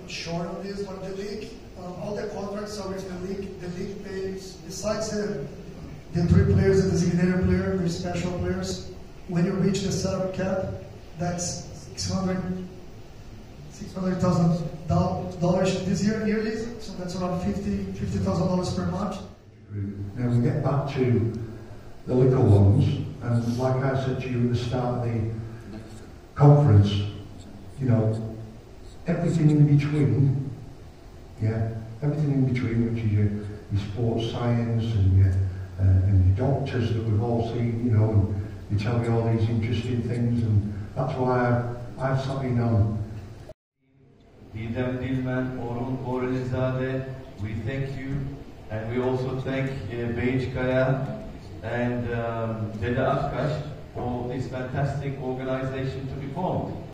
short on this, but the league, all the contracts are with the league. The league pays, besides the 3 players, the designated player, the special players, when you reach the salary cap, that's $600,000 this year yearly, so that's around $50,000 per month. Now we get back to the little ones, and like I said to you at the start of the conference, you know, everything in between, everything in between, which is your sports science and your doctors that we've all seen, you know, and you tell me all these interesting things, and that's why I've sat in on. Didem Dilmen, Orun Oranizade, we thank you, and we also thank Beychkaya and Dede Akkaş for this fantastic organization to be formed.